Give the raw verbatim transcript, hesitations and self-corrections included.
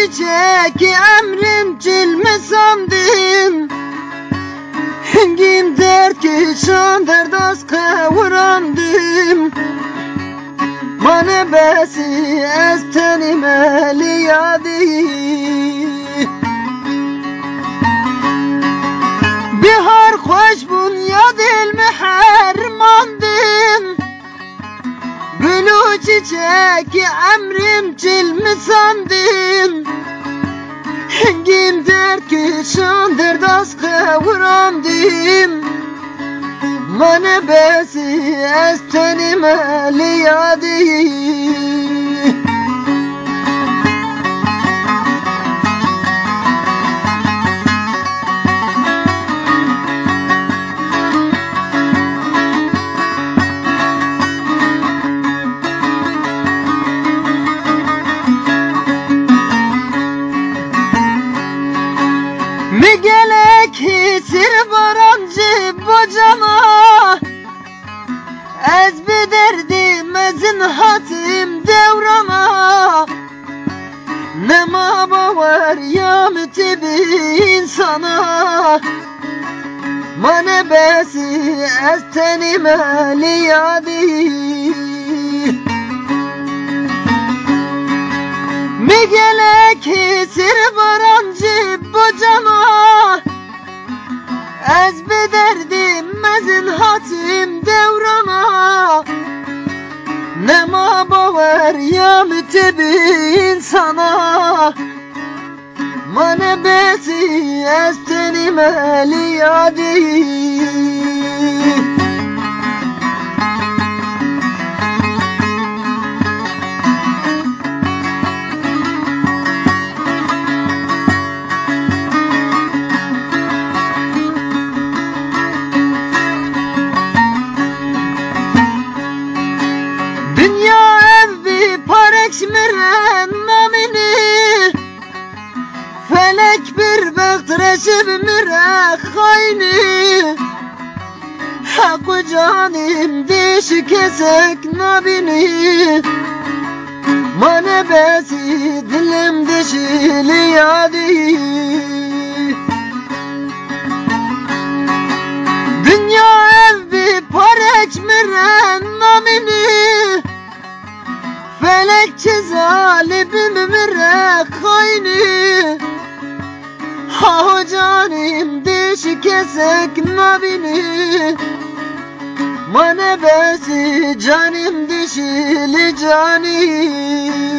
çiçek emrim cilme sandım. Hengim dert ki şan derdaz kavurandım. Mane besi ez tenime liyadi. Bihar hoş bunyad ilmi hermandım. Gülü çiçek emrim cilmi sandım. Hengim dert ki şan derdaz kavurandım. Mane besi ez tenime liyadi. Mi gelek hisir barancı bocana. Ez bir derdim ezin hatim devrana. Nema bavar yamiti bir insana. Mane besi ez tenime liyadi. Mi gelek hisir barancı bocana. Ez bir derdim ezin hatim devrana. Nema bavar yamiti bir insana. Mane besi ez tenime liyadi. Dünya evi parek miren namini. Felek bir bektireşib mire khayni. Hakkı canim dişi kesek nabini. Mane besi dilim dişi liyadi. Dünya evi parek miren namini. Felek çizalibim mire khayni. Ha canim dişi kesek nabini. Mane besi canim dişili cani.